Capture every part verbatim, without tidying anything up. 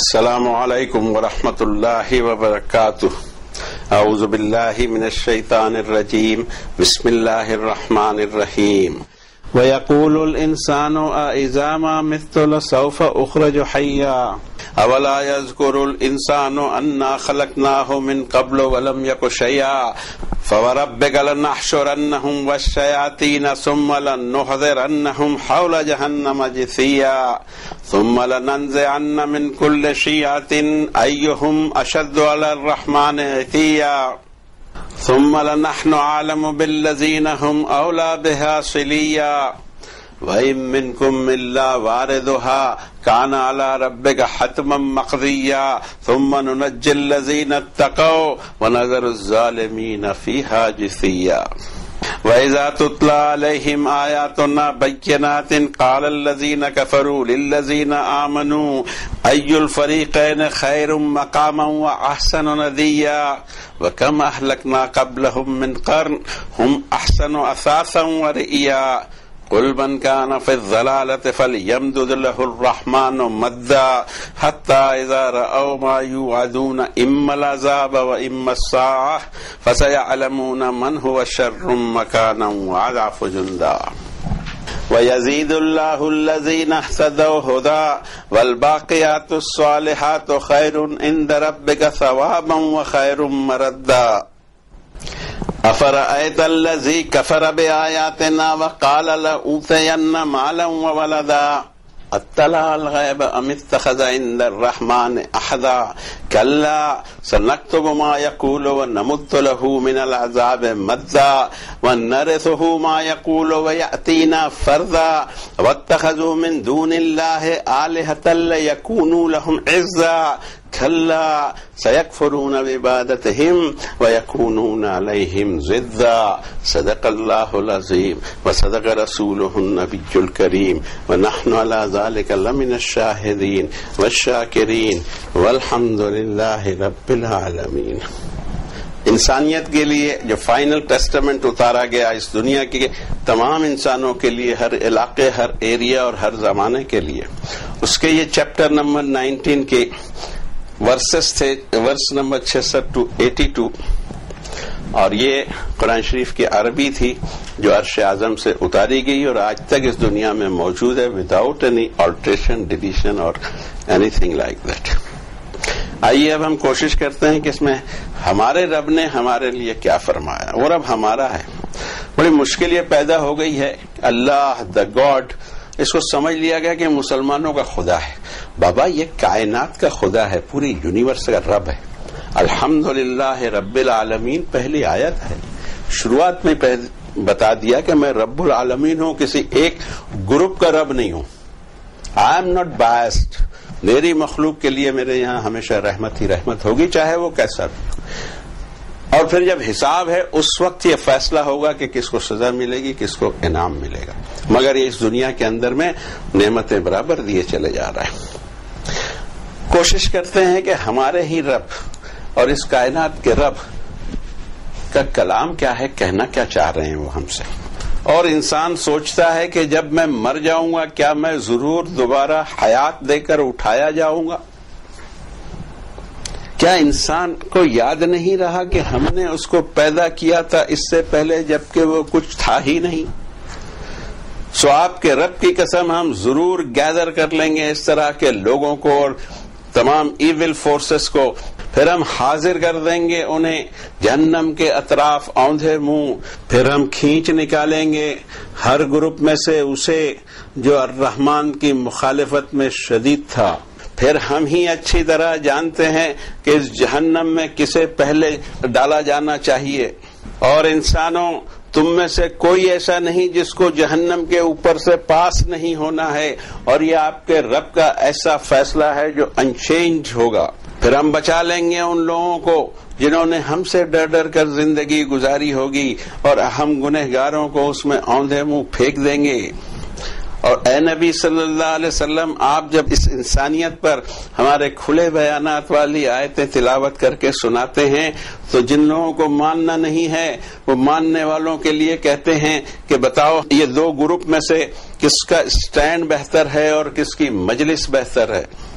السلام علیکم ورحمۃ اللہ وبرکاتہ۔ اعوذ باللہ من الشیطان الرجیم، بسم اللہ الرحمن الرحیم۔ وَيَقُولُ الْإِنسَانُ أَإِذَا مَا مِتُّ لَسَوْفَ أُخْرَجُ حَيًّا أَوَلَا يَذْكُرُ الْإِنسَانُ أَنَّا خَلَقْنَاهُ مِنْ قَبْلُ وَلَمْ يَكُ شَيْئًا فَوَرَبِّكَ لَنَحْشُرَنَّهُمْ وَالشَّيَاطِينَ ثُمَّ لَنُحْضِرَنَّهُمْ حَوْلَ جَهَنَّمَ جِثِيًّا ثُمَّ لَنَنزِعَنَّ مِنْ كُلِّ شِيعَةٍ أَيُّهُمْ أَشَدُّ عَلَى الرَّحْمَنِ عِتِيًّا ثُمَّ لَنَحْنُ أَعْلَمُ بِالَّذِينَ هُمْ أَوْلَى بِهَا صِلِيًّا وَإِن مِّنكُمْ إِلَّا وَارِدُهَا كَانَ عَلَى رَبِّكَ حَتْمًا مَّقْضِيًّا ثُمَّ نُنَجِّي الَّذِينَ اتَّقَوْا وَنَذَرُ الظَّالِمِينَ فِيهَا جِثِيًّا وَإِذَا تُتْلَىٰ عَلَيْهِمْ آيَاتُنَا بَيِّنَاتٍ قَالَ الَّذِينَ كَفَرُوا لِلَّذِينَ آمَنُوا أَيُّ الْفَرِيقَيْنِ خَيْرٌ مَّقَامًا وَأَحْسَنُ نَدِيًّا وَكَمْ أَهْلَكْنَا قَبْلَهُم مِّن قَرْنٍ هُمْ أَحْسَنُ أَثَاثًا وَرِئْيًا قُلْ مَنْ كَانَ فِي الضَّلَالَةِ فَلْيَمْدُدْ لَهُ الرَّحْمَنُ مَدًّا حَتَّىٰ إِذَا رَأَوْا مَا يُوعَدُونَ إِمَّا الْعَذَابَ وَإِمَّا السَّاعَةَ فَسَيَعْلَمُونَ مَنْ هُوَ شَرٌّ مَّكَانًا وَأَضْعَفُ جُندًا وَيَزِيدُ اللَّهُ الَّذِينَ اهْتَدَوْا هُدًى وَالْبَاقِيَاتُ الصَّالِحَاتُ خَيْرٌ عِندَ رَبِّكَ ثَوَابًا وَخَيْرٌ مَّرَدًّا أَفَرَأَيْتَ الَّذِي كَفَرَ بِآيَاتِنَا وَقَالَ لَأُوتِيَنَّ مَالًا وَوَلَدًا أَطَّلَعَ الْغَيْبَ أَمِ اتَّخَذَ عِندَ الرَّحْمَنِ عَهْدًا كَلَّا سَنَكْتُبُ مَا يَقُولُ وَنَمُدُّ لَهُ مِنَ الْعَذَابِ مَدًّا وَنَرِثُهُ مَا يَقُولُ وَيَأْتِينَا فَرْدًا وَاتَّخَذُوا مِن دُونِ اللَّهِ آلِهَةً لِيَكُونُوا لَهُمْ عِزًّا كلا سيكفرون بعبادتهم ويكونون عليهم ضدا صدق الله العظيم وصدق رسوله النبي الكريم ونحن على ذلك لمن الشاهدين والشاكرين والحمد لله رب العالمين۔ انسانیت کے لیے جو فائنل ٹیسٹمنٹ اتارا گیا اس دنیا کے تمام انسانوں کے لیے، ہر علاقے، ہر ایریا اور ہر زمانے کے لیے، اس کے یہ چیپٹر نمبر نائنٹین کے ورسز تھے، ورس نمبر چھسٹھ ٹو ایٹی ٹو، اور یہ قرآن شریف کی عربی تھی جو عرش اعظم سے اتاری گئی اور آج تک اس دنیا میں موجود ہے وداؤٹ اینی آلٹریشن، ڈیلیشن اور اینی تھنگ لائک دیٹ۔ آئیے اب ہم کوشش کرتے ہیں کہ اس میں ہمارے رب نے ہمارے لیے کیا فرمایا۔ وہ رب ہمارا ہے۔ بڑی مشکل یہ پیدا ہو گئی ہے، اللہ دا گاڈ اس کو سمجھ لیا گیا کہ مسلمانوں کا خدا ہے۔ بابا یہ کائنات کا خدا ہے، پوری یونیورس کا رب ہے۔ الحمدللہ رب العالمین پہلی آیت ہے، شروعات میں بتا دیا کہ میں رب العالمین ہوں، کسی ایک گروپ کا رب نہیں ہوں۔ آئی ایم ناٹ بائسڈ، میری مخلوق کے لیے میرے یہاں ہمیشہ رحمت ہی رحمت ہوگی، چاہے وہ کیسا بھی۔ اور پھر جب حساب ہے اس وقت یہ فیصلہ ہوگا کہ کس کو سزا ملے گی، کس کو انعام ملے گا، مگر یہ اس دنیا کے اندر میں نعمتیں برابر دیے چلے جا رہا ہے۔ کوشش کرتے ہیں کہ ہمارے ہی رب اور اس کائنات کے رب کا کلام کیا ہے، کہنا کیا چاہ رہے ہیں وہ ہم سے۔ اور انسان سوچتا ہے کہ جب میں مر جاؤں گا کیا میں ضرور دوبارہ حیات دے کر اٹھایا جاؤں گا؟ کیا انسان کو یاد نہیں رہا کہ ہم نے اس کو پیدا کیا تھا اس سے پہلے جبکہ وہ کچھ تھا ہی نہیں؟ سو آپ کے رب کی قسم ہم ضرور گیدر کر لیں گے اس طرح کے لوگوں کو اور تمام ایول فورسز کو، پھر ہم حاضر کر دیں گے انہیں جہنم کے اطراف اوندھے منہ، پھر ہم کھینچ نکالیں گے ہر گروپ میں سے اسے جو الرحمن کی مخالفت میں شدید تھا۔ پھر ہم ہی اچھی طرح جانتے ہیں کہ اس جہنم میں کسے پہلے ڈالا جانا چاہیے، اور انسانوں تم میں سے کوئی ایسا نہیں جس کو جہنم کے اوپر سے پاس نہیں ہونا ہے، اور یہ آپ کے رب کا ایسا فیصلہ ہے جو انچینج ہوگا۔ پھر ہم بچا لیں گے ان لوگوں کو جنہوں نے ہم سے ڈر ڈر کر زندگی گزاری ہوگی، اور ہم گنہگاروں کو اس میں اوندھے منہ پھینک دیں گے۔ اور اے نبی صلی اللہ علیہ وسلم، آپ جب اس انسانیت پر ہمارے کھلے بیانات والی آیتیں تلاوت کر کے سناتے ہیں تو جن لوگوں کو ماننا نہیں ہے وہ ماننے والوں کے لیے کہتے ہیں کہ بتاؤ یہ دو گروپ میں سے کس کا سٹینڈ بہتر ہے اور کس کی مجلس بہتر ہے۔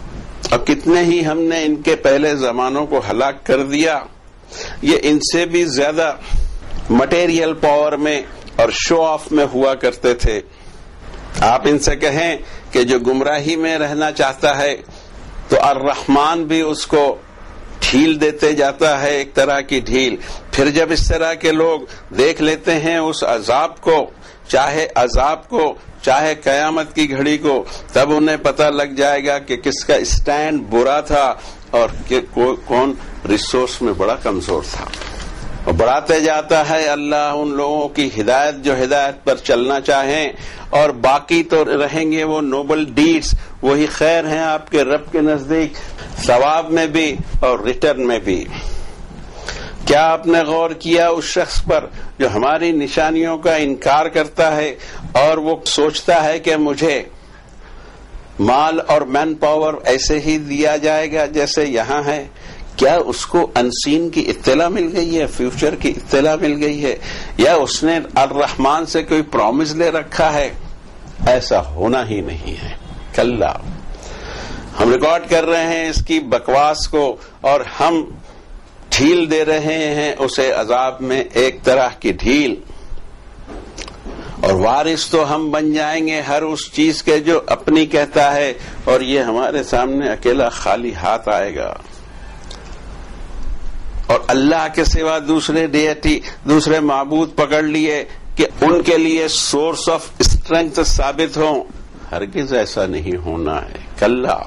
اور کتنے ہی ہم نے ان کے پہلے زمانوں کو ہلاک کر دیا. یہ ان سے بھی زیادہ مٹیریل پاور میں اور شو آف میں ہوا کرتے تھے. آپ ان سے کہیں کہ جو گمراہی میں رہنا چاہتا ہے تو الرحمن بھی اس کو ڈھیل دیتے جاتا ہے، ایک طرح کی ڈھیل. پھر جب اس طرح کے لوگ دیکھ لیتے ہیں اس عذاب کو، چاہے عذاب کو چاہے قیامت کی گھڑی کو، تب انہیں پتہ لگ جائے گا کہ کس کا اسٹینڈ برا تھا اور کہ کون ریسورس میں بڑا کمزور تھا. اور بڑھاتے جاتا ہے اللہ ان لوگوں کی ہدایت جو ہدایت پر چلنا چاہیں، اور باقی تو رہیں گے وہ نوبل ڈیڈز، وہی خیر ہیں آپ کے رب کے نزدیک، ثواب میں بھی اور ریٹرن میں بھی. کیا آپ نے غور کیا اس شخص پر جو ہماری نشانیوں کا انکار کرتا ہے اور وہ سوچتا ہے کہ مجھے مال اور مین پاور ایسے ہی دیا جائے گا جیسے یہاں ہے؟ کیا اس کو انسین کی اطلاع مل گئی ہے، فیوچر کی اطلاع مل گئی ہے، یا اس نے الرحمن سے کوئی پرومس لے رکھا ہے؟ ایسا ہونا ہی نہیں ہے. کلا، ہم ریکارڈ کر رہے ہیں اس کی بکواس کو اور ہم ڈھیل دے رہے ہیں اسے عذاب میں، ایک طرح کی ڈھیل. اور وارث تو ہم بن جائیں گے ہر اس چیز کے جو اپنی کہتا ہے، اور یہ ہمارے سامنے اکیلا خالی ہاتھ آئے گا. اور اللہ کے سوا دوسرے ڈیٹی، دوسرے معبود پکڑ لیے کہ ان کے لیے سورس آف اسٹرینتھ ثابت ہوں. ہرگز ایسا نہیں ہونا ہے. کلا،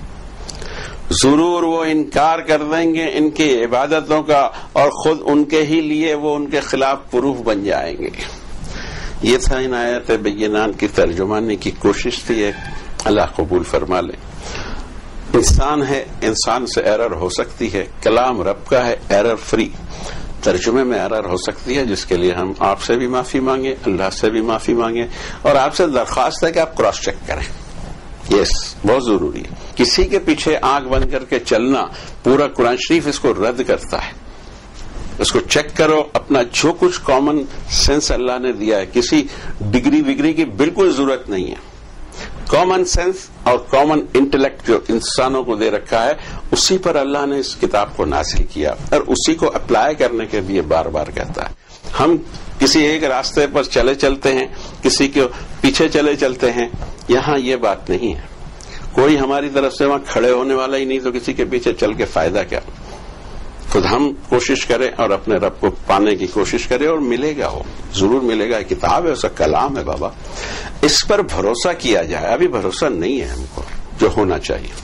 ضرور وہ انکار کر دیں گے ان کی عبادتوں کا، اور خود ان کے ہی لیے وہ ان کے خلاف پروف بن جائیں گے. یہ تھا ان آیات بینات کی ترجمانی کی کوشش تھی. اللہ قبول فرما لے. انسان ہے، انسان سے ایرر ہو سکتی ہے، کلام رب کا ہے، ایرر فری. ترجمے میں ایرر ہو سکتی ہے، جس کے لیے ہم آپ سے بھی معافی مانگیں، اللہ سے بھی معافی مانگیں، اور آپ سے درخواست ہے کہ آپ کراس چیک کریں. یس yes, بہت ضروری ہے. کسی کے پیچھے آنکھ بند کر کے چلنا، پورا قرآن شریف اس کو رد کرتا ہے. اس کو چیک کرو، اپنا جو کچھ کامن سینس اللہ نے دیا ہے، کسی ڈگری وگری کی بالکل ضرورت نہیں ہے. کامن سینس اور کامن انٹلیکٹ جو انسانوں کو دے رکھا ہے، اسی پر اللہ نے اس کتاب کو نازل کیا، اور اسی کو اپلائی کرنے کے لیے بار بار کہتا ہے. ہم کسی ایک راستے پر چلے چلتے ہیں، کسی کے پیچھے چلے چلتے ہیں. یہاں یہ بات نہیں ہے. کوئی ہماری طرف سے وہاں کھڑے ہونے والا ہی نہیں، تو کسی کے پیچھے چل کے فائدہ کیا؟ خود ہم کوشش کریں اور اپنے رب کو پانے کی کوشش کریں، اور ملے گا، وہ ضرور ملے گا. کتاب ہے، اس کا کلام ہے بابا، اس پر بھروسہ کیا جائے. ابھی بھروسہ نہیں ہے ہم کو جو ہونا چاہیے.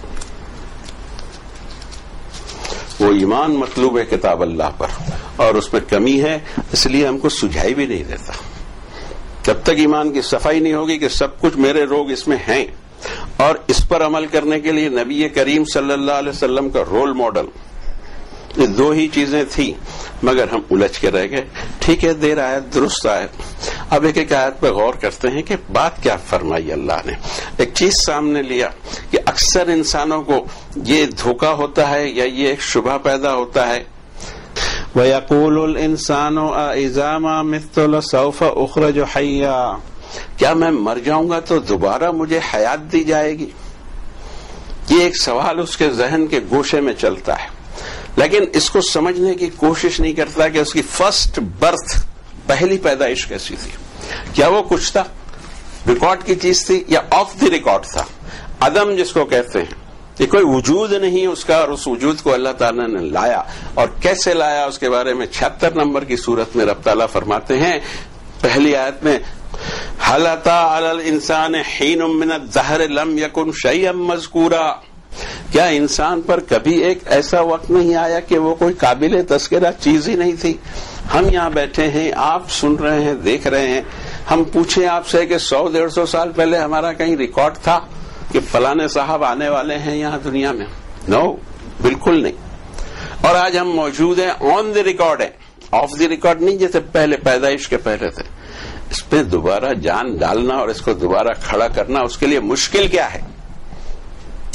وہ ایمان مطلوب ہے کتاب اللہ پر، اور اس میں کمی ہے، اس لیے ہم کو سجھائی بھی نہیں دیتا. جب تک ایمان کی صفائی نہیں ہوگی کہ سب کچھ میرے روگ اس میں ہیں، اور اس پر عمل کرنے کے لیے نبی کریم صلی اللہ علیہ وسلم کا رول ماڈل، یہ دو ہی چیزیں تھیں، مگر ہم الجھ کے رہ گئے. ٹھیک ہے، دیر آیت درست آیت. اب ایک ایک آیت پہ غور کرتے ہیں کہ بات کیا فرمائی اللہ نے. ایک چیز سامنے لیا کہ اکثر انسانوں کو یہ دھوکہ ہوتا ہے یا یہ ایک شبہ پیدا ہوتا ہے. وَيَقُولُ الْإِنسَانُ أَإِذَا مَا مِتُّ لَسَوْفَ أُخْرَجُ حَيًّا، کیا میں مر جاؤں گا تو دوبارہ مجھے حیات دی جائے گی؟ یہ ایک سوال اس کے ذہن کے گوشے میں چلتا ہے، لیکن اس کو سمجھنے کی کوشش نہیں کرتا کہ اس کی فرسٹ برتھ، پہلی پیدائش کیسی تھی. کیا وہ کچھ تھا، ریکارڈ کی چیز تھی، یا آف دی ریکارڈ تھا؟ عدم جس کو کہتے ہیں، یہ کوئی وجود نہیں اس کا، اور اس وجود کو اللہ تعالیٰ نے لایا. اور کیسے لایا اس کے بارے میں چھہتر نمبر کی سورت میں رب تعالیٰ فرماتے ہیں، پہلی آیت میں، هل أتى على الإنسان حين من الدهر لم يكن شيئا مذكورا، کیا انسان پر کبھی ایک ایسا وقت نہیں آیا کہ وہ کوئی قابل تذکرہ چیز ہی نہیں تھی؟ ہم یہاں بیٹھے ہیں، آپ سن رہے ہیں، دیکھ رہے ہیں. ہم پوچھیں آپ سے کہ سو ڈیڑھ سو سال پہلے ہمارا کہیں ریکارڈ تھا کہ فلانے صاحب آنے والے ہیں یہاں دنیا میں؟ نو، بالکل نہیں. اور آج ہم موجود ہیں، آن دی ریکارڈ ہیں، آف دی ریکارڈ نہیں جیسے پہلے پیدائش کے پہلے تھے. اس پہ دوبارہ جان ڈالنا اور اس کو دوبارہ کھڑا کرنا، اس کے لیے مشکل کیا ہے؟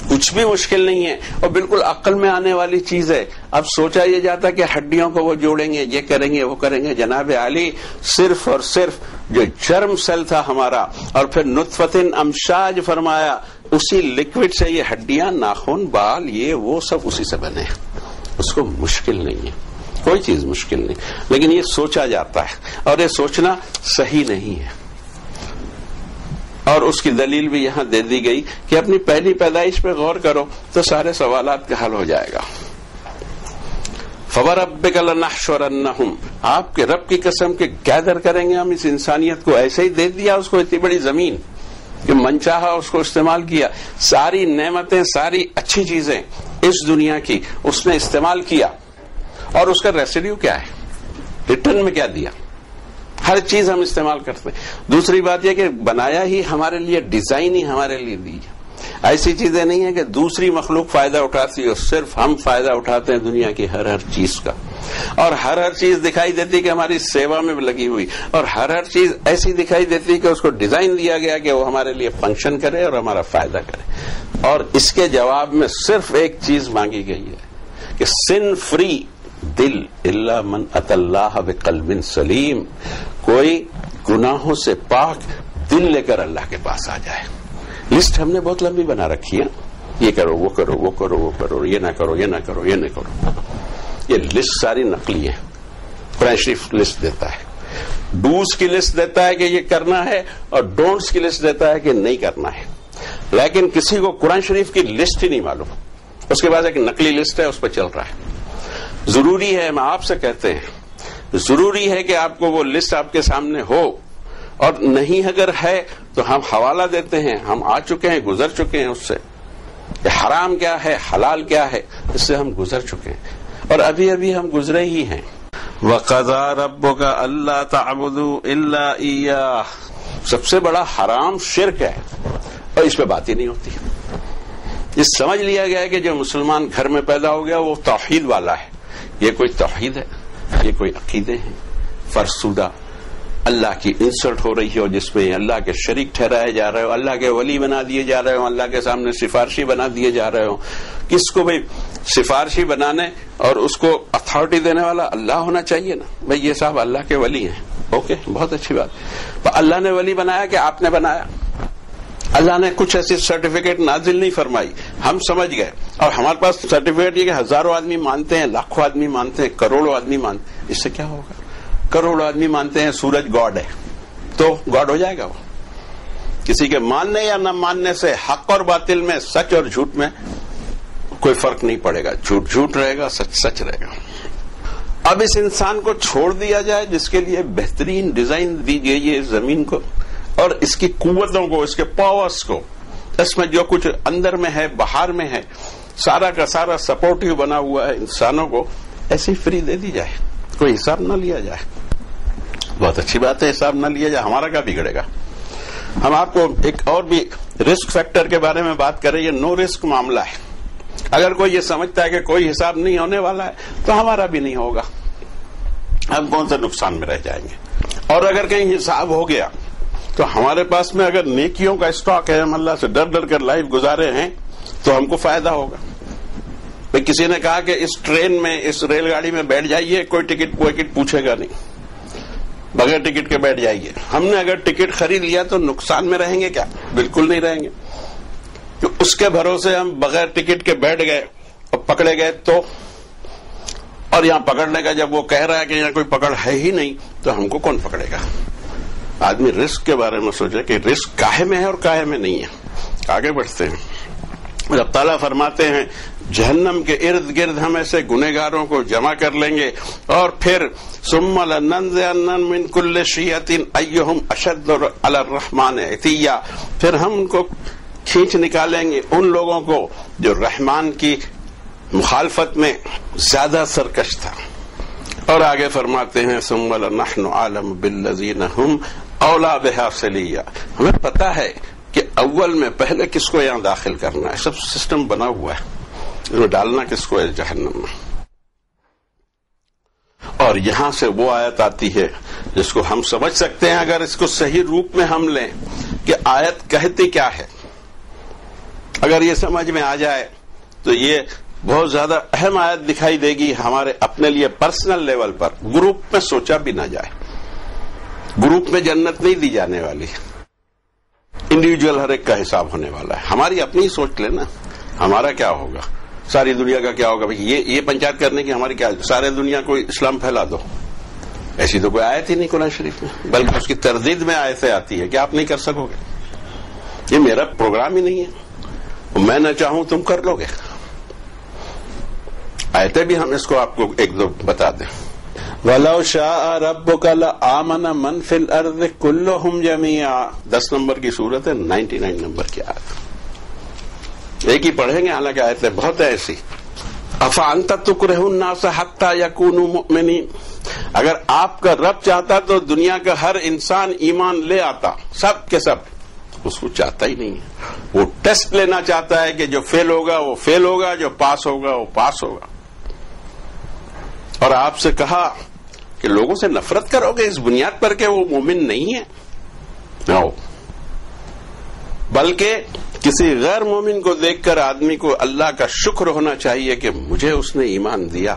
کچھ بھی مشکل نہیں ہے اور بالکل عقل میں آنے والی چیز ہے. اب سوچا یہ جاتا کہ ہڈیوں کو وہ جوڑیں گے, یہ کریں گے, وہ کریں گے. جناب علی صرف اور صرف جو جرم سیل تھا ہمارا اور پھر نطفتن امشاج فرمایا, اسی لکوڈ سے یہ ہڈیاں, ناخن, بال, یہ وہ سب اسی سے بنے. اس کو مشکل نہیں ہے, کوئی چیز مشکل نہیں, لیکن یہ سوچا جاتا ہے اور یہ سوچنا صحیح نہیں ہے. اور اس کی دلیل بھی یہاں دے دی گئی کہ اپنی پہلی پیدائش پہ غور کرو تو سارے سوالات کا حل ہو جائے گا. فَوَرَبِّكَ لَنَحْشُرَنَّهُمْ, آپ کے رب کی قسم کے گیدر کریں گے ہم اس انسانیت کو. ایسے ہی دے دیا اس کو اتنی بڑی زمین کہ من چاہا اس کو استعمال کیا. ساری نعمتیں, ساری اچھی چیزیں اس دنیا کی اس نے استعمال کیا, اور اس کا ریسیڈیو کیا ہے, ریٹرن میں کیا دیا؟ ہر چیز ہم استعمال کرتے ہیں. دوسری بات یہ کہ بنایا ہی ہمارے لیے, ڈیزائن ہی ہمارے لیے دی. ایسی چیزیں نہیں ہیں کہ دوسری مخلوق فائدہ اٹھاتی ہو, صرف ہم فائدہ اٹھاتے ہیں دنیا کی ہر ہر چیز کا. اور ہر ہر چیز دکھائی دیتی کہ ہماری سیوا میں لگی ہوئی, اور ہر ہر چیز ایسی دکھائی دیتی کہ اس کو ڈیزائن دیا گیا کہ وہ ہمارے لیے فنکشن کرے اور ہمارا فائدہ کرے. اور اس کے جواب میں صرف ایک چیز مانگی گئی ہے کہ سن فری دل الا من اتى اللہ بقلب سلیم, کوئی گناہوں سے پاک دل لے کر اللہ کے پاس آ جائے. لسٹ ہم نے بہت لمبی بنا رکھی ہے, یہ کرو, وہ کرو, وہ کرو, وہ کرو, یہ نہ کرو, یہ نہ کرو, یہ نہ کرو. یہ لسٹ ساری نقلی ہے. قرآن شریف لسٹ دیتا ہے, ڈوز کی لسٹ دیتا ہے کہ یہ کرنا ہے, اور ڈونٹس کی لسٹ دیتا ہے کہ نہیں کرنا ہے. لیکن کسی کو قرآن شریف کی لسٹ ہی نہیں معلوم, اس کے بعد ایک نقلی لسٹ ہے, اس پہ چل رہا ہے. ضروری ہے, ہم آپ سے کہتے ہیں, ضروری ہے کہ آپ کو وہ لسٹ آپ کے سامنے ہو, اور نہیں اگر ہے تو ہم حوالہ دیتے ہیں. ہم آ چکے ہیں, گزر چکے ہیں اس سے, کہ حرام کیا ہے, حلال کیا ہے, اس سے ہم گزر چکے ہیں, اور ابھی ابھی ہم گزرے ہی ہیں. وَقَضَىٰ رَبُّكَ أَلَّا تَعْبُدُوا إِلَّا إِيَّاهُ, سب سے بڑا حرام شرک ہے, اور اس پہ بات ہی نہیں ہوتی. یہ سمجھ لیا گیا ہے کہ جو مسلمان گھر میں پیدا ہو گیا وہ توحید والا ہے. یہ کوئی توحید ہے, یہ کوئی عقیدے ہیں فرسودہ, اللہ کی انسلٹ ہو رہی ہو, جس میں اللہ کے شریک ٹھہرائے جا رہے ہو, اللہ کے ولی بنا دیے جا رہے ہو, اللہ کے سامنے سفارشی بنا دیے جا رہے ہو. کس کو بھائی سفارشی بنانے اور اس کو اتھارٹی دینے والا اللہ ہونا چاہیے نا. بھائی یہ صاحب اللہ کے ولی ہیں, اوکے, بہت اچھی بات. اللہ نے ولی بنایا کہ آپ نے بنایا؟ اللہ نے کچھ ایسی سرٹیفکیٹ نازل نہیں فرمائی, ہم سمجھ گئے, اور ہمارے پاس سرٹیفکیٹ یہ کہ ہزاروں آدمی مانتے ہیں, لاکھوں آدمی مانتے ہیں, کروڑوں آدمی مانتے ہیں. اس سے کیا ہوگا؟ کروڑوں آدمی مانتے ہیں سورج گاڈ ہے, تو گاڈ ہو جائے گا وہ. کسی کے ماننے یا نہ ماننے سے حق اور باطل میں, سچ اور جھوٹ میں کوئی فرق نہیں پڑے گا. جھوٹ جھوٹ رہے گا, سچ سچ رہے گا. اب اس انسان کو چھوڑ دیا جائے جس کے لیے بہترین ڈیزائن دی گئی ہے زمین کو, اور اس کی قوتوں کو, اس کے پاورز کو, اس میں جو کچھ اندر میں ہے, باہر میں ہے, سارا کا سارا سپورٹیو بنا ہوا ہے انسانوں کو, ایسی فری دے دی جائے, کوئی حساب نہ لیا جائے. بہت اچھی بات ہے, حساب نہ لیا جائے, ہمارا کیا بگڑے گا. ہم آپ کو ایک اور بھی رسک فیکٹر کے بارے میں بات کریں. یہ نو رسک معاملہ ہے. اگر کوئی یہ سمجھتا ہے کہ کوئی حساب نہیں ہونے والا ہے تو ہمارا بھی نہیں ہوگا, ہم کون سے نقصان میں رہ جائیں گے. اور اگر کہیں حساب ہو گیا تو ہمارے پاس میں اگر نیکیوں کا اسٹاک ہے, ہم اللہ سے ڈر ڈر کر لائف گزارے ہیں, تو ہم کو فائدہ ہوگا. بھئی کسی نے کہا کہ اس ٹرین میں, اس ریل گاڑی میں بیٹھ جائیے, کوئی ٹکٹ وکٹ پوچھے گا نہیں, بغیر ٹکٹ کے بیٹھ جائیے. ہم نے اگر ٹکٹ خرید لیا تو نقصان میں رہیں گے کیا؟ بالکل نہیں رہیں گے. تو اس کے بھروسے ہم بغیر ٹکٹ کے بیٹھ گئے اور پکڑے گئے تو, اور یہاں پکڑنے کا جب وہ کہہ رہا ہے کہ یہاں کوئی پکڑ ہے ہی نہیں, تو ہم کو کون پکڑے گا؟ آدمی رسک کے بارے میں سوچے کہ رسک کاہے میں ہے اور کاہے میں نہیں ہے. آگے بڑھتے ہیں. رب تعالیٰ فرماتے ہیں جہنم کے ارد گرد ہم ایسے گنہگاروں کو جمع کر لیں گے, اور پھر ثم لننزعن من كل شیعۃ ایہم اشد علی الرحمن عتیا, پھر ہم ان کو کھینچ نکالیں گے, ان لوگوں کو جو رحمان کی مخالفت میں زیادہ سرکش تھا. اور آگے فرماتے ہیں ثم لنحن اعلم بالذین هم اولی بها صلیہ, ہمیں پتا ہے کہ اول میں پہلے کس کو یہاں داخل کرنا ہے. سب سسٹم بنا ہوا ہے, ڈالنا کس کو ہے جہنم میں. اور یہاں سے وہ آیت آتی ہے جس کو ہم سمجھ سکتے ہیں اگر اس کو صحیح روپ میں ہم لیں, کہ آیت کہتی کیا ہے. اگر یہ سمجھ میں آ جائے تو یہ بہت زیادہ اہم آیت دکھائی دے گی ہمارے اپنے لیے پرسنل لیول پر. گروپ میں سوچا بھی نہ جائے. گروپ میں جنت نہیں دی جانے والی, انڈیویجول ہر ایک کا حساب ہونے والا ہے. ہماری اپنی سوچ لینا ہمارا کیا ہوگا, ساری دنیا کا کیا ہوگا. بھائی یہ یہ پنچایت کرنے کی ہماری کیا, سارے دنیا کو اسلام پھیلا دو, ایسی تو کوئی آیت ہی نہیں قرآن شریف میں, بلکہ اس کی تردید میں آیتیں آتی ہے کہ آپ نہیں کر سکو گے, یہ میرا پروگرام ہی نہیں ہے, میں نہ چاہوں تم کر لو گے. آیتیں بھی ہم اس کو آپ کو ایک دو بتا دیں. وَلَوْ شَاءَ رَبُّكَ لَآمَنَ مَنْ فِي الْأَرْضِ كُلُّهُمْ جَمِيعًا. دس نمبر کی صورت ہے, نائنٹی نائن نمبر کی آیت. ایک ہی پڑھیں گے, حالانکہ آیتیں بہت ہے ایسی. أَفَأَنْتَ تُكْرِهُ النَّاسَ حَتَّى يَكُونُوا مُؤْمِنِينَ. اگر آپ کا رب چاہتا تو دنیا کا ہر انسان ایمان لے آتا, سب کے سب. اس کو چاہتا ہی نہیں ہے, وہ ٹیسٹ لینا چاہتا ہے کہ جو فیل ہوگا وہ فیل ہوگا, جو پاس ہوگا وہ پاس ہوگا. اور آپ سے کہا کہ لوگوں سے نفرت کرو گے اس بنیاد پر کہ وہ مومن نہیں ہے, نو, بلکہ کسی غیر مومن کو دیکھ کر آدمی کو اللہ کا شکر ہونا چاہیے کہ مجھے اس نے ایمان دیا.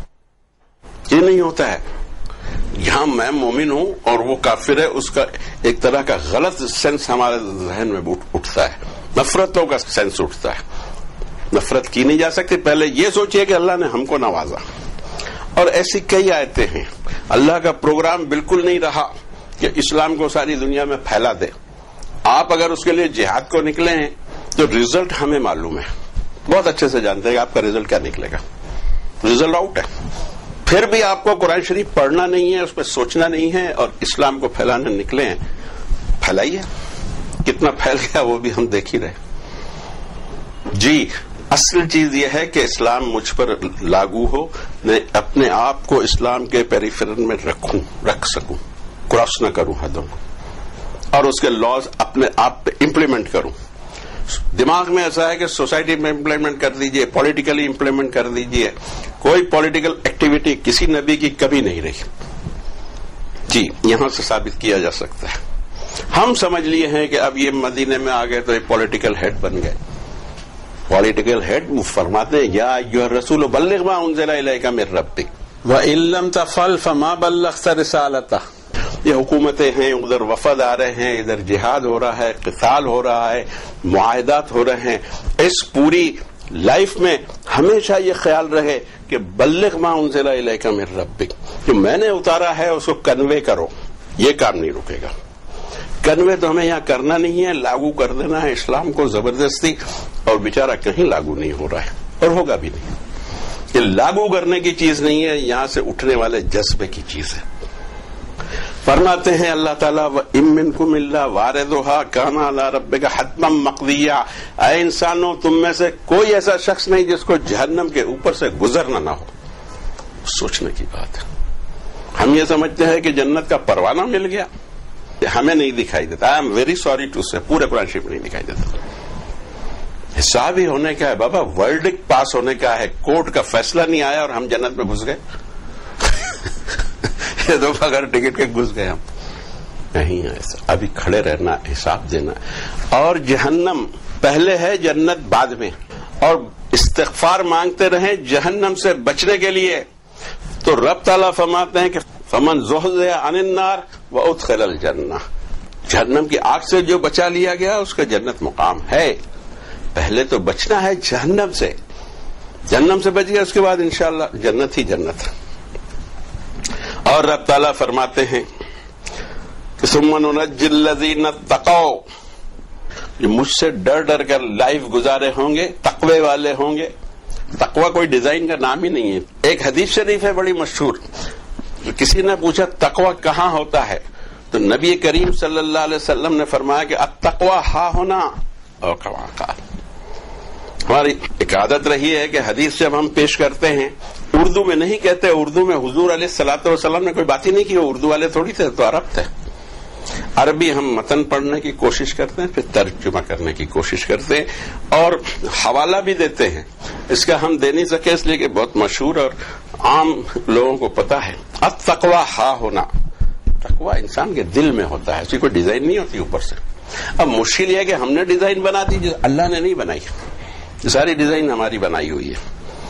یہ نہیں ہوتا ہے. یہاں میں مومن ہوں اور وہ کافر ہے, اس کا ایک طرح کا غلط سینس ہمارے ذہن میں اٹھتا ہے, نفرتوں کا سینس اٹھتا ہے. نفرت کی نہیں جا سکتی. پہلے یہ سوچئے کہ اللہ نے ہم کو نوازا. اور ایسی کئی آیتیں ہیں. اللہ کا پروگرام بالکل نہیں رہا کہ اسلام کو ساری دنیا میں پھیلا دے. آپ اگر اس کے لیے جہاد کو نکلے ہیں تو ریزلٹ ہمیں معلوم ہے, بہت اچھے سے جانتے ہیں کہ آپ کا ریزلٹ کیا نکلے گا. ریزلٹ آؤٹ ہے. پھر بھی آپ کو قرآن شریف پڑھنا نہیں ہے, اس پہ سوچنا نہیں ہے, اور اسلام کو پھیلانے نکلے ہیں. پھیلائیے. کتنا پھیل گیا وہ بھی ہم دیکھ ہی رہے. جی, اصل چیز یہ ہے کہ اسلام مجھ پر لاگو ہو, میں اپنے آپ کو اسلام کے پیریفرن میں رکھوں, رکھ سکوں, کراس نہ کروں حدوں کو, اور اس کے لاز اپنے آپ پہ امپلیمنٹ کروں. دماغ میں ایسا ہے کہ سوسائٹی میں امپلیمنٹ کر دیجئے, پولیٹیکلی امپلیمنٹ کر دیجئے. کوئی پولیٹیکل ایکٹیویٹی کسی نبی کی کبھی نہیں رہی. جی, یہاں سے ثابت کیا جا سکتا ہے. ہم سمجھ لیے ہیں کہ اب یہ مدینے میں آ گئے تو یہ پولیٹیکل ہیڈ بن گئے. پولیٹیکل ہیڈ فرماتے ہیں یا ایھا الرسول بلغ ما انزل الیک من ربک وان لم تفعل فما بلغت رسالتہ. یہ حکومتیں ہیں, ادھر وفد آ رہے ہیں, ادھر جہاد ہو رہا ہے, قتال ہو رہا ہے, معاہدات ہو رہے ہیں. اس پوری لائف میں ہمیشہ یہ خیال رہے کہ بلغ ما انزل الیک من ربک, جو میں نے اتارا ہے اس کو کنوے کرو. یہ کام نہیں رکے گا. کنوے تو ہمیں یہاں کرنا نہیں ہے, لاگو کر دینا ہے اسلام کو زبردستی, اور بیچارہ کہیں لاگو نہیں ہو رہا ہے اور ہوگا بھی نہیں. یہ لاگو کرنے کی چیز نہیں ہے, یہاں سے اٹھنے والے جذبے کی چیز ہے. فرماتے ہیں اللہ تعالیٰ وَإِن مِّنكُمْ إِلَّا وَارِدُهَا كَانَ عَلَىٰ رَبِّكَ حَتْمًا مَّقْضِيًّا. اے انسانوں, تم میں سے کوئی ایسا شخص نہیں جس کو جہنم کے اوپر سے گزرنا نہ ہو. سوچنے کی بات ہے. ہم یہ سمجھتے ہیں کہ جنت کا پروانہ مل گیا, ہمیں نہیں دکھائی دیتا. I am very sorry to say, پورے قرآن شریف نہیں دکھائی دیتا. حساب ہی ہونے کا ہے بابا, ورڈکٹ پاس ہونے کا ہے, کورٹ کا فیصلہ نہیں آیا اور ہم جنت میں گھس گئے. یہ تو بغیر ٹکٹ کے گھس گئے ہم. نہیں ایسا, ابھی کھڑے رہنا, حساب دینا. اور جہنم پہلے ہے, جنت بعد میں. اور استغفار مانگتے رہیں جہنم سے بچنے کے لیے. تو رب تعالیٰ فرماتے ہیں کہ فمن زحزح عن النار وادخل الجنہ. جہنم کی آگ سے جو بچا لیا گیا اس کا جنت مقام ہے. پہلے تو بچنا ہے جہنم سے. جہنم سے بچ گیا, اس کے بعد انشاءاللہ جنت ہی جنت. اور رب تعالیٰ فرماتے ہیں کہ ثم ننجی الذین اتقوا, جو مجھ سے ڈر ڈر کر لائف گزارے ہوں گے, تقوی والے ہوں گے. تقوی کوئی ڈیزائن کا نام ہی نہیں ہے. ایک حدیث شریف ہے بڑی مشہور, کسی نے پوچھا تقوی کہاں ہوتا ہے, تو نبی کریم صلی اللہ علیہ وسلم نے فرمایا کہ التقوی ہا ہونا. اور کما قال, ہماری ایک عادت رہی ہے کہ حدیث جب ہم پیش کرتے ہیں اردو میں نہیں کہتے. اردو میں حضور علیہ الصلوۃ والسلام نے کوئی بات ہی نہیں کی, اردو والے تھوڑی تھے, تو عرب تھے. عربی ہم متن پڑھنے کی کوشش کرتے ہیں, پھر ترجمہ کرنے کی کوشش کرتے ہیں, اور حوالہ بھی دیتے ہیں. اس کا ہم دے نہیں سکے اس لیے کہ بہت مشہور اور عام لوگوں کو پتا ہے. التقوی ہا ہونا, تقوی انسان کے دل میں ہوتا ہے, اس کی کوئی ڈیزائن نہیں ہوتی اوپر سے. اب مشکل یہ ہے کہ ہم نے ڈیزائن بنا دی، جو اللہ نے نہیں بنائی، ساری ڈیزائن ہماری بنائی ہوئی ہے.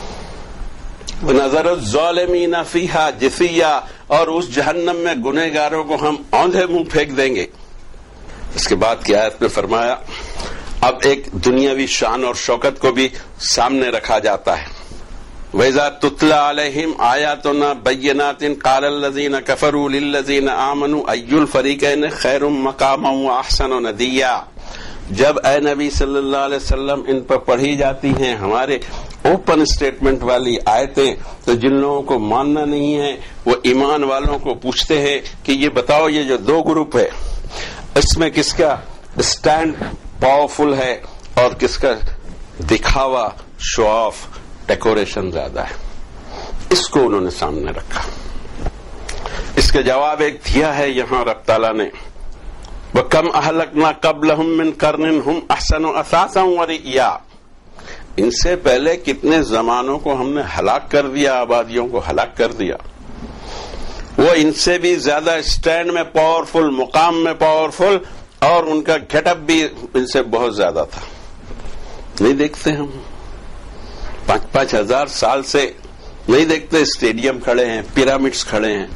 نظر الظالمین فیہا جثیہ، اور اس جہنم میں گنہگاروں کو ہم اوندھے منہ پھینک دیں گے. اس کے بعد کی آیت میں فرمایا اب ایک دنیاوی شان اور شوکت کو بھی سامنے رکھا جاتا ہے. وَإِذَا تُتْلَى عَلَيْهِمْ آيَاتُنَا بَيِّنَاتٍ قَالَ الَّذِينَ كَفَرُوا لِلَّذِينَ آمَنُوا أَيُّ الْفَرِيقَيْنِ خَيْرٌ مَقَامًا وَأَحْسَنُ نَدِيًّا. جب اے نبی صلی اللہ علیہ وسلم ان پر پڑھی جاتی ہیں ہمارے اوپن اسٹیٹمنٹ والی آیتیں، تو جن لوگوں کو ماننا نہیں ہے وہ ایمان والوں کو پوچھتے ہیں کہ یہ بتاؤ یہ جو دو گروپ ہے اس میں کس کا اسٹینڈ پاورفل ہے اور کس کا دکھاوا، شو آف، ڈیکوریشن زیادہ ہے. اس کو انہوں نے سامنے رکھا. اس کا جواب ایک دیا ہے یہاں رب تعالیٰ نے، وَكَمْ أَهْلَكْنَا قَبْلَهُمْ مِنْ قَرْنٍ هُمْ أَحْسَنُ أَثَاثًا وَرِئْيًا. ان سے پہلے کتنے زمانوں کو ہم نے ہلاک کر دیا، آبادیوں کو ہلاک کر دیا. وہ ان سے بھی زیادہ اسٹینڈ میں پاورفل، مقام میں پاورفل، اور ان کا گیٹ اپ بھی ان سے بہت زیادہ تھا. نہیں دیکھتے ہم پانچ پانچ ہزار سال سے نہیں دیکھتے اسٹیڈیم کھڑے ہیں، پیرامڈس کھڑے ہیں،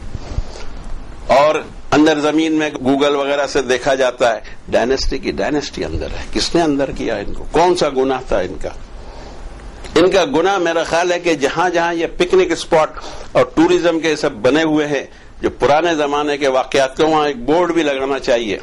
اور اندر زمین میں گوگل وغیرہ سے دیکھا جاتا ہے ڈائنیسٹی کی ڈائنیسٹی اندر ہے. کس نے اندر کیا ان کو؟ کون سا گناہ تھا ان کا؟ ان کا گناہ میرا خیال ہے کہ جہاں جہاں یہ پکنک اسپاٹ اور ٹوریزم کے سب بنے ہوئے ہیں جو پرانے زمانے کے واقعات کو، وہاں ایک بورڈ بھی لگانا چاہیے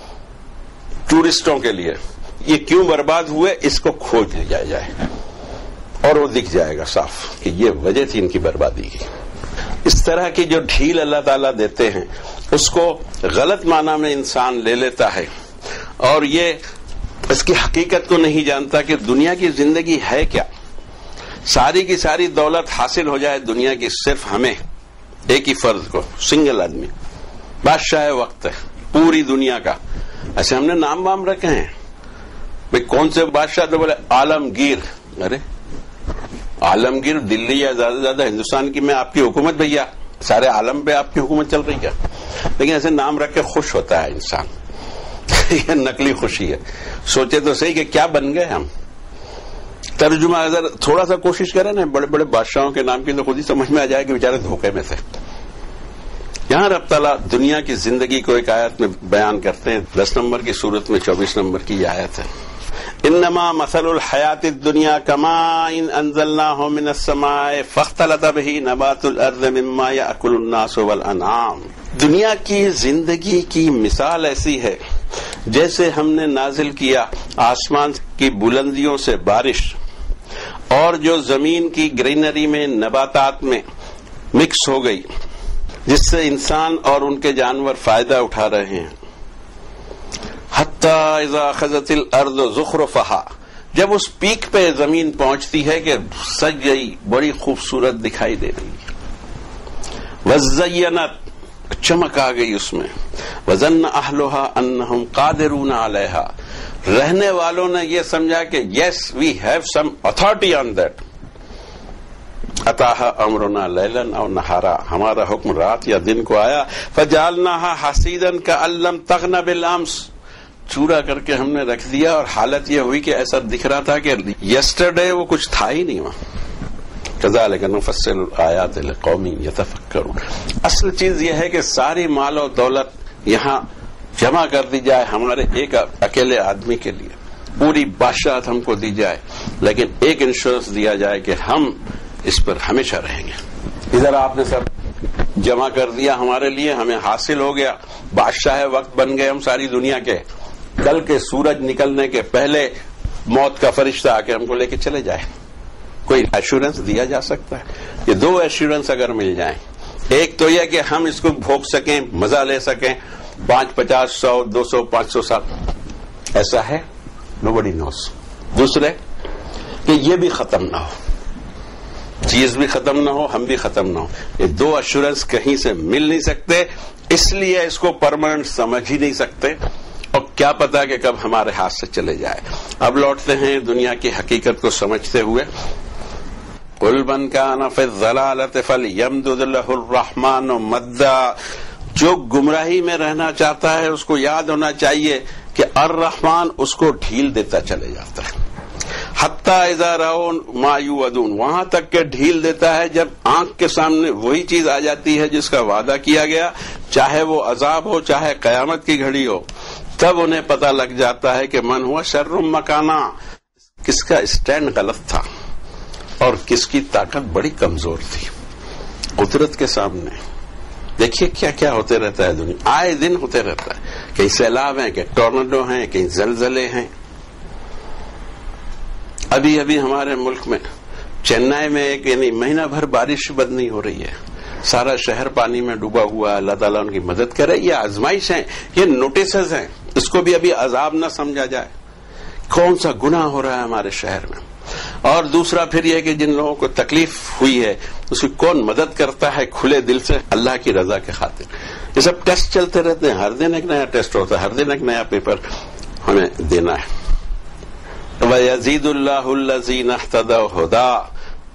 ٹورسٹوں کے لیے، یہ کیوں برباد ہوئے اس کو کھوج لیا جائے اور وہ دکھ جائے گا صاف کہ یہ وجہ تھی ان کی بربادی کی. اس طرح کی جو ڈھیل اللہ تعالیٰ دیتے ہیں اس کو غلط معنی میں انسان لے لیتا ہے اور یہ اس کی حقیقت کو نہیں جانتا کہ دنیا کی زندگی ہے کیا. ساری کی ساری دولت حاصل ہو جائے دنیا کی صرف ہمیں ایک ہی فرد کو، سنگل آدمی بادشاہ وقت ہے پوری دنیا کا. ایسے ہم نے نام وام رکھے ہیں بھئی کون سے بادشاہ، تو بولے عالمگیر. ارے عالمگیر دلی یا زیادہ سے زیادہ ہندوستان کی میں آپ کی حکومت بھیا، سارے عالم پہ آپ کی حکومت چل رہی ہے. لیکن ایسے نام رکھ کے خوش ہوتا ہے انسان. یہ نقلی خوشی ہے. سوچے تو صحیح کہ کیا بن گئے ہم. ترجمہ اگر تھوڑا سا کوشش کریں نا بڑے بڑے بادشاہوں کے نام کی تو خود ہی سمجھ میں آ جائے کہ بیچارے دھوکے میں تھے. یہاں رب تعالیٰ دنیا کی زندگی کو ایک آیت میں بیان کرتے ہیں، دس نمبر کی سورت میں چوبیس نمبر کی یہ آیت ہے، انما مثل الحیات الدنیا کماء انزلناہ من السماء فاختلط بہ نبات الارض مما یأکل الناس والانعام. دنیا کی زندگی کی مثال ایسی ہے جیسے ہم نے نازل کیا آسمان کی بلندیوں سے بارش، اور جو زمین کی گرینری میں نباتات میں مکس ہو گئی، جس سے انسان اور ان کے جانور فائدہ اٹھا رہے ہیں. حتی اذا اخذت الارض زخرفہا، جب اس پیک پہ زمین پہنچتی ہے کہ سج گئی، بڑی خوبصورت دکھائی دے رہی ہے. وزینت، چمک آ گئی اس میں. وظن اہلھا انہم قادرون علیہا، رہنے والوں نے یہ سمجھا کہ yes we have some authority on that. اتاہا امرنا لیلن او نہارا، ہمارا حکم رات یا دن کو آیا. فجعلناہا حصیدا کأن لم تغن بالامس، چورا کر کے ہم نے رکھ دیا اور حالت یہ ہوئی کہ ایسا دکھ رہا تھا کہ یسٹرڈے وہ کچھ تھا ہی نہیں وہاں. کذالک نفصل الآیات لقوم یتفکرون. اصل چیز یہ ہے کہ ساری مال و دولت یہاں جمع کر دی جائے ہمارے ایک اکیلے آدمی کے لیے، پوری بادشاہت ہم کو دی جائے، لیکن ایک انشورنس دیا جائے کہ ہم اس پر ہمیشہ رہیں گے. ادھر آپ نے سب جمع کر دیا ہمارے لیے، ہمیں حاصل ہو گیا، بادشاہ وقت بن گئے ہم ساری دنیا کے. کل کے سورج نکلنے کے پہلے موت کا فرشتہ آ کے ہم کو لے کے چلے جائے، کوئی ایشورنس دیا جا سکتا ہے؟ یہ دو ایشورنس اگر مل جائیں، ایک تو یہ کہ ہم اس کو بھوگ سکیں، مزہ لے سکیں پانچ پچاس سو دو سو پانچ سو سال، ایسا ہے نوبڈی نوز. دوسرے کہ یہ بھی ختم نہ ہو، چیز بھی ختم نہ ہو، ہم بھی ختم نہ ہو. یہ دو ایشورنس کہیں سے مل نہیں سکتے، اس لیے اس کو پرماننٹ سمجھ ہی نہیں سکتے، اور کیا پتا کہ کب ہمارے ہاتھ سے چلے جائے. اب لوٹتے ہیں دنیا کی حقیقت کو سمجھتے ہوئے. قل من کان فی الضلالۃ فلیمدد لہ الرحمن مدا، جو گمراہی میں رہنا چاہتا ہے اس کو یاد ہونا چاہیے کہ الرحمن اس کو ڈھیل دیتا چلے جاتا ہے، حتی اذا رأوا ما یوعدون، وہاں تک کہ ڈھیل دیتا ہے جب آنکھ کے سامنے وہی چیز آ جاتی ہے جس کا وعدہ کیا گیا، چاہے وہ عذاب ہو چاہے قیامت کی گھڑی ہو، تب انہیں پتہ لگ جاتا ہے کہ من ہوا شر مکانا، کس کا اسٹینڈ غلط تھا اور کس کی طاقت بڑی کمزور تھی قدرت کے سامنے۔ دیکھیے کیا کیا ہوتے رہتا ہے دنیا، آئے دن ہوتے رہتا ہے، کہیں سیلاب ہیں، کہیں ٹورناڈو ہیں، کہیں زلزلے ہیں۔ ابھی ابھی ہمارے ملک میں چنئی میں ایک یعنی مہینہ بھر بارش بند نہیں ہو رہی ہے، سارا شہر پانی میں ڈوبا ہوا ہے۔ اللہ تعالیٰ ان کی مدد کرے، یہ آزمائش ہیں، یہ نوٹسز ہیں، اس کو بھی ابھی عذاب نہ سمجھا جائے، کون سا گناہ ہو رہا ہے ہمارے شہر میں۔ اور دوسرا پھر یہ کہ جن لوگوں کو تکلیف ہوئی ہے اس کی کون مدد کرتا ہے کھلے دل سے اللہ کی رضا کے خاطر۔ یہ سب ٹیسٹ چلتے رہتے ہیں، ہر دن ایک نیا ٹیسٹ ہوتا ہے، ہر دن ایک نیا پیپر ہمیں دینا ہے۔ وَيَزِيدُ اللَّهُ الَّذِينَ اهْتَدَوْا هُدًى،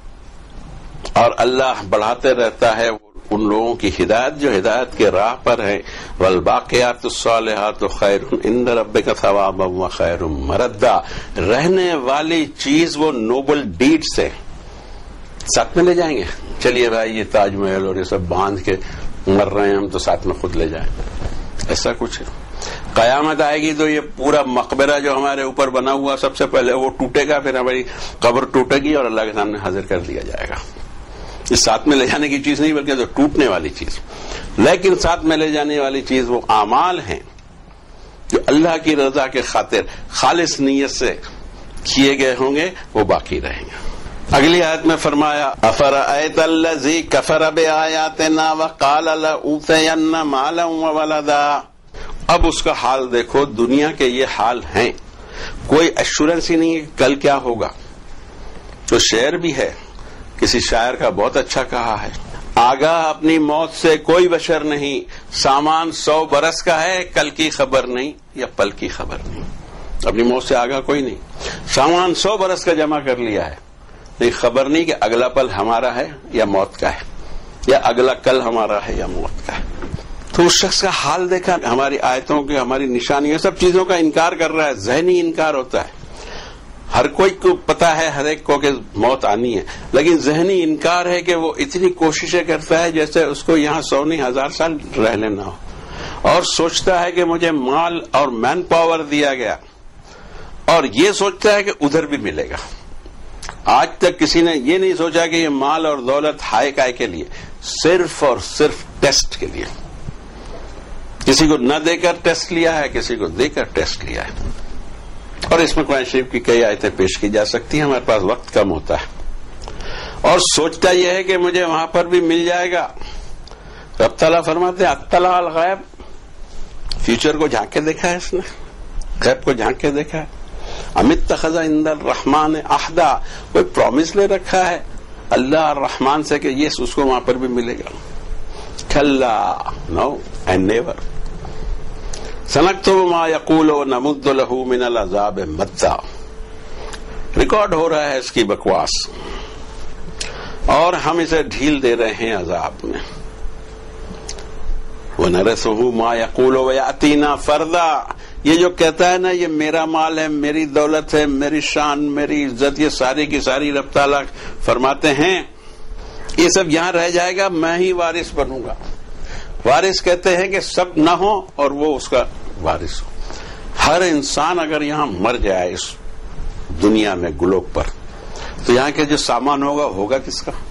اور اللہ بڑھاتے رہتا ہے ان لوگوں کی ہدایت جو ہدایت کے راہ پر ہیں۔ والباقیات الصالحات خیر عند ربک ثوابا وخیر مردا، رہنے والی چیز وہ نوبل ڈیڈ سے ساتھ میں لے جائیں گے۔ چلیے بھائی یہ تاج محل اور یہ سب باندھ کے مر رہے ہیں ہم، تو ساتھ میں خود لے جائیں، ایسا کچھ ہے۔ قیامت آئے گی تو یہ پورا مقبرہ جو ہمارے اوپر بنا ہوا سب سے پہلے وہ ٹوٹے گا، پھر ہماری قبر ٹوٹے گی اور اللہ کے سامنے حاضر کر دیا جائے گا۔ اس ساتھ میں لے جانے کی چیز نہیں بلکہ جو ٹوٹنے والی چیز، لیکن ساتھ میں لے جانے والی چیز وہ اعمال ہیں جو اللہ کی رضا کے خاطر خالص نیت سے کیے گئے ہوں گے، وہ باقی رہیں گے۔ اگلی آیت میں فرمایا افرأیت الذی کفر بآیاتنا وقال لأوتین مالا وولدا، اب اس کا حال دیکھو، دنیا کے یہ حال ہیں، کوئی ایشورنس ہی نہیں ہے کل کیا ہوگا۔ تو شعر بھی ہے، کسی شاعر کا بہت اچھا کہا ہے، آگاہ اپنی موت سے کوئی بشر نہیں، سامان سو برس کا ہے، کل کی خبر نہیں یا پل کی خبر نہیں۔ اپنی موت سے آگاہ کوئی نہیں، سامان سو برس کا جمع کر لیا ہے، نہیں خبر نہیں کہ اگلا پل ہمارا ہے یا موت کا ہے، یا اگلا کل ہمارا ہے یا موت کا ہے۔ تو اس شخص کا حال دیکھا، ہماری آیتوں کے ہماری نشانیوں سب چیزوں کا انکار کر رہا ہے، ذہنی انکار ہوتا ہے۔ ہر کوئی کو پتا ہے، ہر ایک کو کہ موت آنی ہے، لیکن ذہنی انکار ہے کہ وہ اتنی کوششیں کرتا ہے جیسے اس کو یہاں سو نہیں ہزار سال رہ لینا ہو، اور سوچتا ہے کہ مجھے مال اور مین پاور دیا گیا، اور یہ سوچتا ہے کہ ادھر بھی ملے گا۔ آج تک کسی نے یہ نہیں سوچا کہ یہ مال اور دولت ہائے کائے کے لیے، صرف اور صرف ٹیسٹ کے لیے۔ کسی کو نہ دے کر ٹیسٹ لیا ہے، کسی کو دے کر ٹیسٹ لیا ہے۔ اور اس میں قرآن شریف کی کئی آیتیں پیش کی جا سکتی ہیں، ہمارے پاس وقت کم ہوتا ہے، اور سوچتا یہ ہے کہ مجھے وہاں پر بھی مل جائے گا۔ رب تعالیٰ فرماتے ہیں اطلع الغیب، فیوچر کو جھانک کے دیکھا ہے اس نے، غیب کو جھانک کے دیکھا ہے۔ ام اتخذ عند الرحمن عہدا، کوئی پرومس لے رکھا ہے اللہ الرحمن سے کہ یہ اس کو وہاں پر بھی ملے گا۔ کلا، نو اینڈ نیور۔ سنکتب ما یقول ونمد له من العذاب مدا، ریکارڈ ہو رہا ہے اس کی بکواس، اور ہم اسے ڈھیل دے رہے ہیں عذاب میں۔ وَنَرِثُهُ مَا يَقُولُ وَيَأْتِينَا فَرْدًا، یہ جو کہتا ہے نا یہ میرا مال ہے، میری دولت ہے، میری شان، میری عزت، یہ ساری کی ساری رب تعالیٰ فرماتے ہیں یہ سب یہاں رہ جائے گا، میں ہی وارث بنوں گا۔ وارث کہتے ہیں کہ سب نہ ہو اور وہ اس کا وارث ہو۔ ہر انسان اگر یہاں مر جائے اس دنیا میں گلوب پر، تو یہاں کے جو سامان ہوگا ہوگا کس کا؟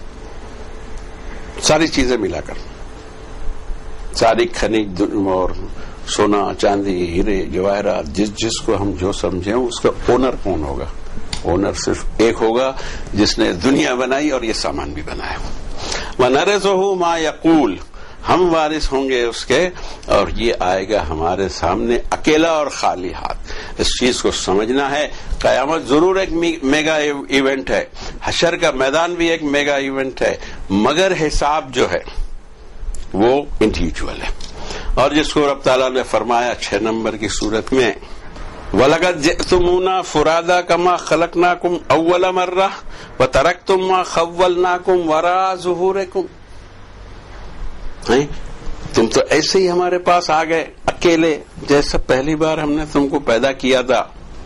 ساری چیزیں ملا کر، ساری خنیج اور سونا چاندی ہیرے جواہرات، جس جس کو ہم جو سمجھیں اس کا اونر کون ہوگا؟ اونر صرف ایک ہوگا جس نے دنیا بنائی اور یہ سامان بھی بنایا۔ وَنَرِثُهُ مَا يَقُولُ، ہم وارث ہوں گے اس کے، اور یہ آئے گا ہمارے سامنے اکیلا اور خالی ہاتھ۔ اس چیز کو سمجھنا ہے، قیامت ضرور ایک میگا ایونٹ ہے، حشر کا میدان بھی ایک میگا ایونٹ ہے، مگر حساب جو ہے وہ انڈیویجول ہے۔ اور جس کو رب تعالیٰ نے فرمایا چھ نمبر کی صورت میں وَلَقَدْ جِئْتُمُونَا فُرَادَىٰ كَمَا خَلَقْنَاكُمْ أَوَّلَ مَرَّةٍ وَتَرَكْتُم مَّا خَوَّلْنَاكُمْ وَرَاءَ ظُهُورِكُمْ، تم تو ایسے ہی ہمارے پاس آ گئے اکیلے، جیسا پہلی بار ہم نے تم کو پیدا کیا تھا،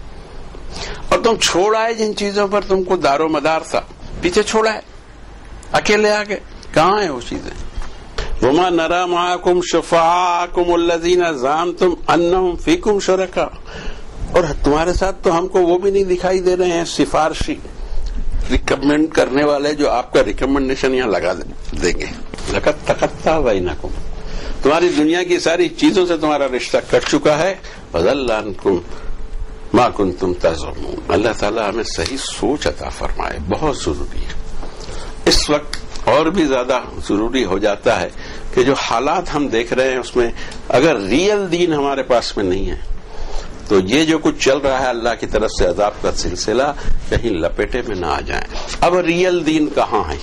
اور تم چھوڑ آئے جن چیزوں پر تم کو دار و مدار تھا، پیچھے چھوڑا ہے، اکیلے آ گئے. کہاں ہیں وہ چیزیں؟ وما نرى معكم شفعاءكم الذين زعمتم انهم فيكم شركاء، اور تمہارے ساتھ تو ہم کو وہ بھی نہیں دکھائی دے رہے ہیں سفارشی، ریکمینڈ کرنے والے جو آپ کا ریکمنڈیشن یہاں لگا دیں گے. لقد تقطع بینکم، تمہاری دنیا کی ساری چیزوں سے تمہارا رشتہ کٹ چکا ہے. وضل عنکم ما کنتم تزعمون. اللہ تعالیٰ ہمیں صحیح سوچ عطا فرمائے، بہت ضروری ہے. اس وقت اور بھی زیادہ ضروری ہو جاتا ہے کہ جو حالات ہم دیکھ رہے ہیں اس میں اگر ریئل دین ہمارے پاس میں نہیں ہے تو یہ جو کچھ چل رہا ہے اللہ کی طرف سے عذاب کا سلسلہ کہیں لپیٹے میں نہ آ جائیں. اب ریئل دین کہاں ہے؟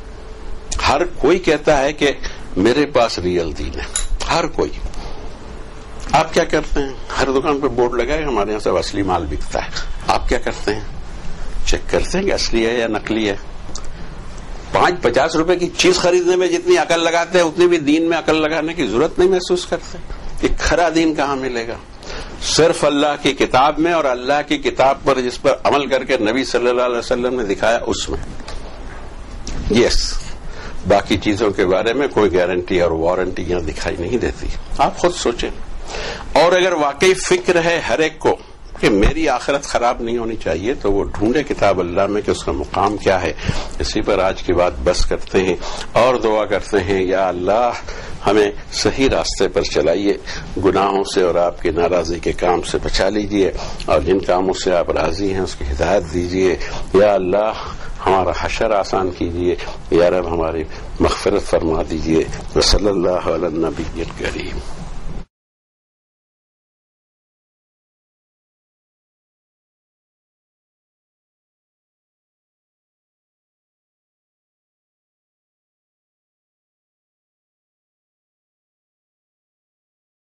ہر کوئی کہتا ہے کہ میرے پاس ریئل دین ہے، ہر کوئی. آپ کیا کرتے ہیں؟ ہر دکان پہ بورڈ لگا ہے ہمارے یہاں سے اصلی مال بکتا ہے. آپ کیا کرتے ہیں؟ چیک کرتے ہیں کہ اصلی ہے یا نقلی ہے. پانچ پچاس روپے کی چیز خریدنے میں جتنی عقل لگاتے ہیں اتنی بھی دین میں عقل لگانے کی ضرورت نہیں محسوس کرتے. کہ کھرا دین کہاں ملے گا؟ صرف اللہ کی کتاب میں، اور اللہ کی کتاب پر جس پر عمل کر کے نبی صلی اللہ علیہ وسلم نے دکھایا اس میں. یس، باقی چیزوں کے بارے میں کوئی گارنٹی اور وارنٹی یہاں دکھائی نہیں دیتی. آپ خود سوچیں. اور اگر واقعی فکر ہے ہر ایک کو کہ میری آخرت خراب نہیں ہونی چاہیے تو وہ ڈھونڈے کتاب اللہ میں کہ اس کا مقام کیا ہے. اسی پر آج کی بات بس کرتے ہیں اور دعا کرتے ہیں یا اللہ ہمیں صحیح راستے پر چلائیے، گناہوں سے اور آپ کی ناراضی کے کام سے بچا لیجیے، اور جن کاموں سے آپ راضی ہیں اس کی ہدایت دیجیے. یا اللہ ہمارا حشر آسان کیجیے، یا رب ہماری مغفرت فرما دیجیے. وصلی اللہ علی النبی الکریم.